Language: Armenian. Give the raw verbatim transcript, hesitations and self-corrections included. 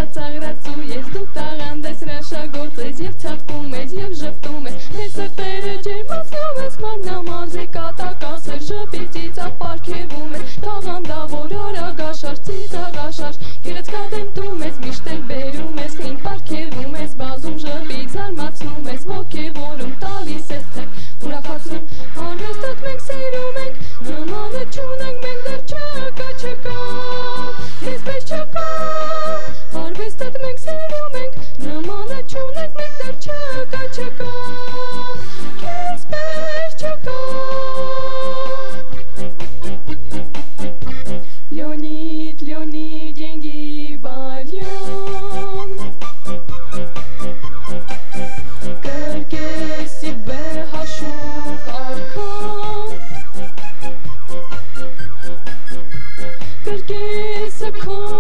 ծաղրացու ես դու տաղանդես հրաշագործես և ցատկում ես և ժպտում ես մեր սրտերը ջերմացնում ես մարմնամարզի կատակաս էր ժպիտի ծապարքևում ես տաղանդավոր արագաշարժ ծիծաղաշարժ գեղեցկադեմտում ես միշտ էլ բերում ես հին պարքևում ես բազում ժպիտ զարմացնում ես ոգևորում տալիս ես թե ուրախացնում արվեստդ մենք սիրում ենք նմանը չունենք մենք դեռ չկա չկա ես պես չկա արվեստդ մենք սիրում ենք նմանը չունենք մենք դեռ չկա չկա ես պես չկա Леонид, Леонид, деньги барьем Кырке себе хашук аркам Кырке сакам